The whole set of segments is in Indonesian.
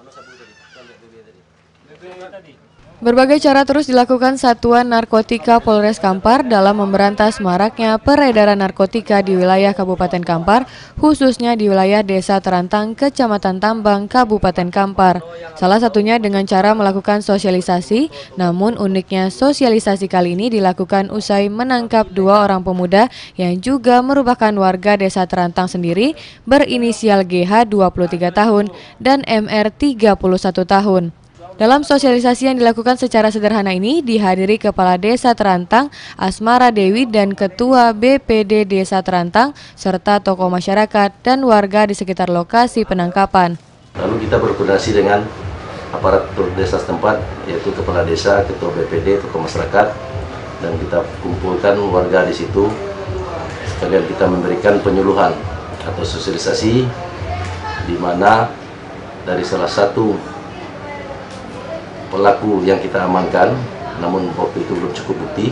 Berbagai cara terus dilakukan Satuan Narkotika Polres Kampar dalam memberantas maraknya peredaran narkotika di wilayah Kabupaten Kampar, khususnya di wilayah Desa Terantang, Kecamatan Tambang, Kabupaten Kampar. Salah satunya dengan cara melakukan sosialisasi, namun uniknya sosialisasi kali ini dilakukan usai menangkap 2 orang pemuda yang juga merupakan warga Desa Terantang sendiri berinisial GH 23 tahun dan MR 31 tahun. Dalam sosialisasi yang dilakukan secara sederhana ini dihadiri Kepala Desa Terantang, Asmara Dewi dan Ketua BPD Desa Terantang, serta tokoh masyarakat dan warga di sekitar lokasi penangkapan. Lalu kita berkoordinasi dengan aparatur desa setempat, yaitu Kepala Desa, Ketua BPD, tokoh masyarakat, dan kita kumpulkan warga di situ. Sekalian kita memberikan penyuluhan atau sosialisasi, di mana dari salah satu pelaku yang kita amankan, namun waktu itu belum cukup bukti.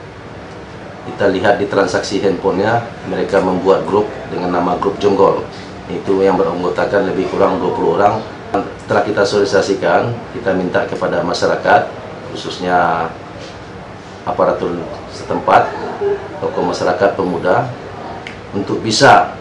Kita lihat di transaksi handphonenya, mereka membuat grup dengan nama grup Jonggol. Itu yang beranggotakan lebih kurang 20 orang. Setelah kita sosialisasikan, kita minta kepada masyarakat, khususnya aparatur setempat, tokoh masyarakat pemuda, untuk bisa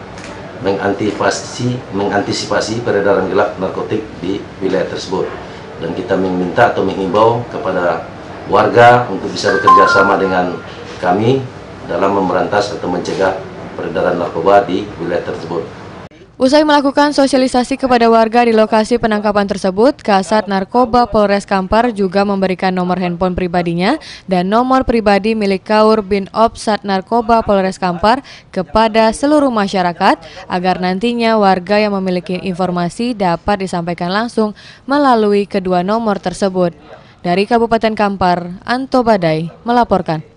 mengantisipasi peredaran gelap narkotik di wilayah tersebut. Dan kita meminta atau menghimbau kepada warga untuk bisa bekerja sama dengan kami dalam memberantas atau mencegah peredaran narkoba di wilayah tersebut. Usai melakukan sosialisasi kepada warga di lokasi penangkapan tersebut, Kasat Narkoba Polres Kampar juga memberikan nomor handphone pribadinya dan nomor pribadi milik Kaur bin Ops Sat Narkoba Polres Kampar kepada seluruh masyarakat agar nantinya warga yang memiliki informasi dapat disampaikan langsung melalui kedua nomor tersebut. Dari Kabupaten Kampar, Anto Badai melaporkan.